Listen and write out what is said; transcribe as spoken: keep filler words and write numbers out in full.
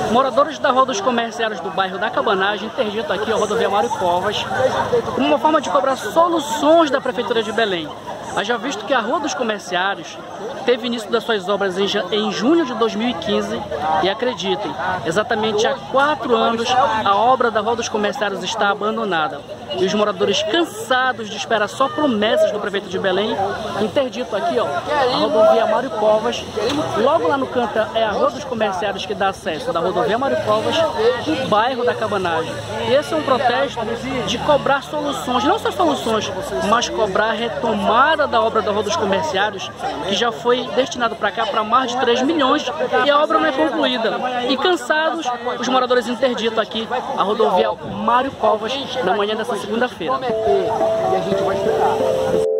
Moradores da Rua dos Comerciários do bairro da Cabanagem interditam aqui a rodovia Mário Covas como uma forma de cobrar soluções da Prefeitura de Belém. Haja visto que a Rua dos Comerciários teve início das suas obras em, em junho de dois mil e quinze e acreditem, exatamente há quatro anos a obra da Rua dos Comerciários está abandonada. E os moradores, cansados de esperar só promessas do prefeito de Belém, interditam aqui ó, a rodovia Mário Covas. Logo lá no canto é a Rua dos Comerciários que dá acesso da rodovia Mário Covas do bairro da Cabanagem. E esse é um protesto de cobrar soluções, não só soluções, mas cobrar a retomada da obra da Rua dos Comerciários, que já foi destinado para cá para mais de três milhões e a obra não é concluída. E cansados, os moradores interditam aqui a rodovia Mário Covas na manhã dessa segunda-feira. E a gente vai esperar.